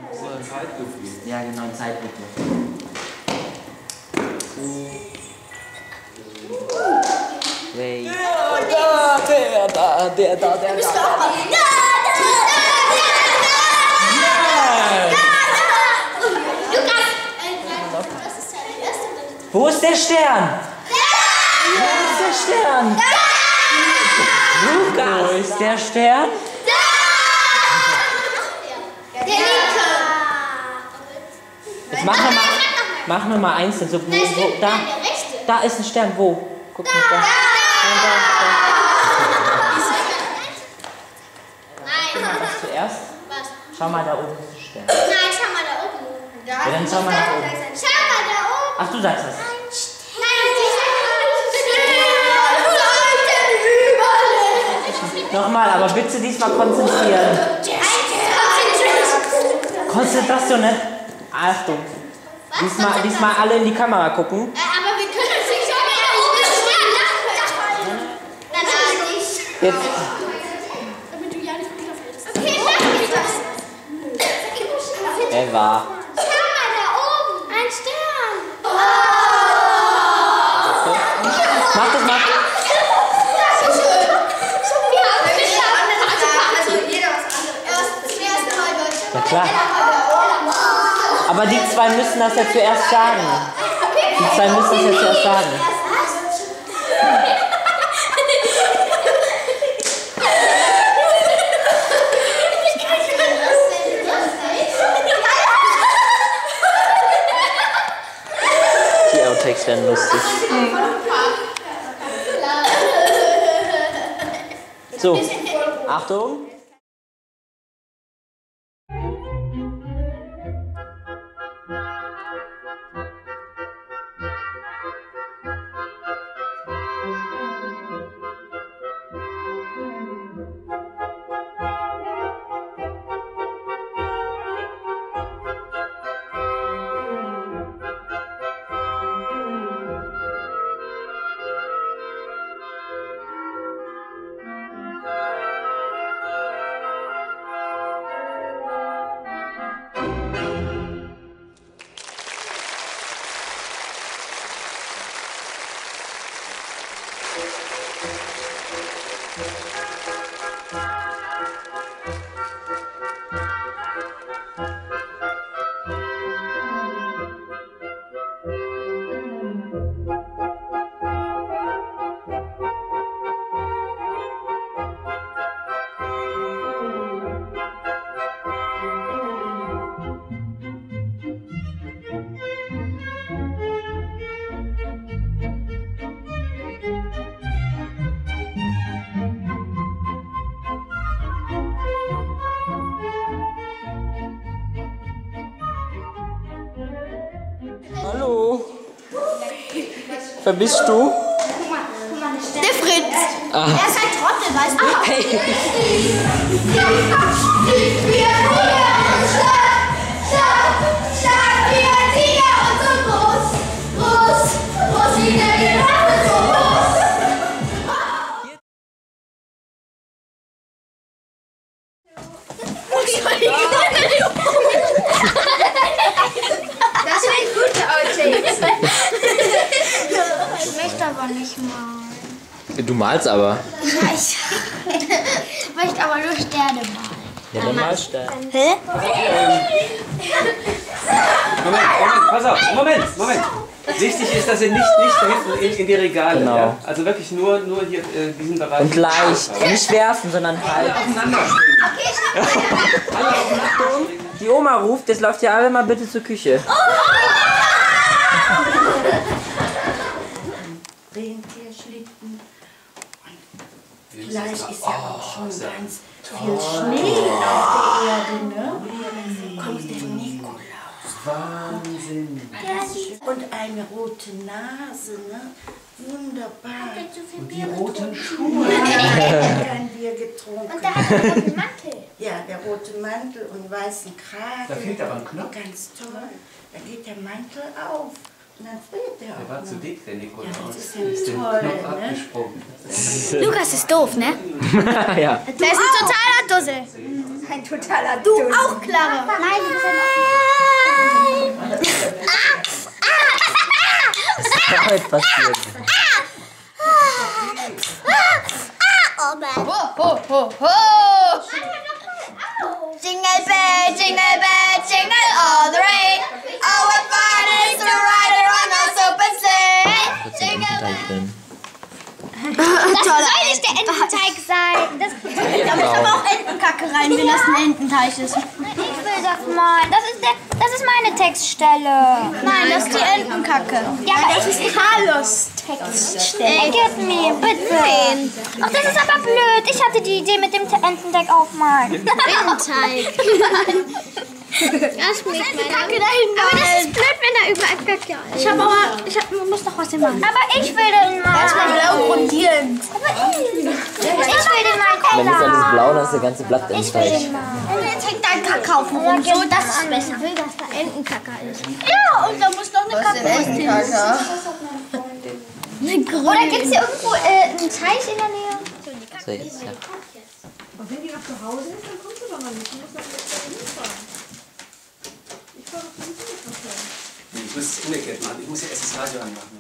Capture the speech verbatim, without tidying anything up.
So ein Zeitgefühl. Ja, genau, ein Zeitrhythmus. Hey. Der da, der da, der da, der da. Wo ist der Stern? Wo ist der Stern? Lukas, wo ist der Stern? Jetzt machen wir mal, machen wir mal einzeln. So, wo, wo, da, da ist ein Stern. Wo? Guck mal da. Da, da, da. Was zuerst? Schau mal, da oben ist ein Stern. Nein, schau mal da oben. Ja, dann schau mal nach oben. Schau mal da oben. Ach, du sagst das. Nochmal, aber bitte diesmal konzentrieren. Konzentration, ne? Achtung. Diesmal, diesmal alle in die Kamera gucken. Aber wir können uns nicht schon wieder Nein, nein, nicht. Jetzt. Damit du ja nicht runterfällst. Okay, mach ich das. Eva. Schau mal da oben. Ein Stern. Mach das mal. Ja klar. Aber die zwei müssen das ja zuerst sagen. Die zwei müssen das ja zuerst sagen. Die Outtakes werden lustig. So, Achtung. Hallo. Wer bist du? Der Fritz. Ah. Er ist ein Trottel, weißt du? Hey. Das sind gute Outtakes. Ich möchte aber nicht malen. Du malst aber. Ja, ich möchte aber nur Sterne malen. Ja, dann malst Sterne. Hä? Moment, Moment, pass auf, Moment, Moment. Wichtig ist, dass ihr nicht, nicht da hinten in, in die Regale, Genau. ja? Also wirklich nur, nur hier in diesem Bereich. Und leicht. Nicht werfen, sondern halt. Aufeinander springen. Okay, ich hab Alle aufeinander springen. Die Oma ruft, jetzt läuft ihr alle mal bitte zur Küche. Rentierschlitten. Und vielleicht ist ja auch schon ganz viel Schnee auf der Erde, ne? Kommt der Nikolaus. Wahnsinn. Und eine rote Nase, ne? Wunderbar. Und die roten Schuhe. Kein Bier getrunken. Und da hat er noch einen Mantel. Ja, der rote Mantel und weißen Kragen. Da fehlt aber ein Knopf. Ganz toll. Da geht der Mantel auf. Und dann friert der auch. Der war zu noch. dick, der Nikolaus. Ja, das ist ja ist den toll, Knopf ne? abgesprungen. Lukas ist doof, ne? Ja. Der ist ein totaler Dussel. Ein totaler Du Dulli. auch, Clara. Nein, du bist ein Was ist damit passiert? Oh Mann. Ho, ho, ho, ho. Jingle bell, jingle bell, jingle all the way. Oh, what fun it is to ride around our open sleigh. Das ist der Ententeig drin. Das soll nicht der Ententeig sein. Das Da muss aber auch Entenkacke rein, wenn das ein Ententeig ist. ich will das mal. Das ist, der, das ist meine Textstelle. Nein, das ist die Entenkacke. Ja, aber Das ist Carlos Textstelle. Gib mir, bitte. Ach, das ist aber blöd. Ich hatte die Idee mit dem Ententeig aufmalen. Ententeig. Das schmeckt meine Kacke dahin. Aber das ist blöd, wenn da überall Kacke ist. Ich habe aber, ich hab, muss noch was machen. Aber ich will den mal. Erstmal blau grundieren. Aber ich. Ich will den mal. Wenn das alles blau, dann ist der ganze Blatt Ich will Ententeig. den mal. Und jetzt hängt da ein Kakao rum. So, das ist besser. Ich will, dass da Entenkacke ist. Ja, und da muss noch eine Kacke hin. Oder gibt es hier irgendwo äh, einen Teich in der Nähe? So, jetzt, ja. Und wenn die noch zu Hause ist, dann kommt sie doch noch nicht. Du musst dann jetzt da hinfahren. Ich fahre doch nicht mit. Ich muss es umgekehrt machen. Ich muss ja erst das Radio anmachen.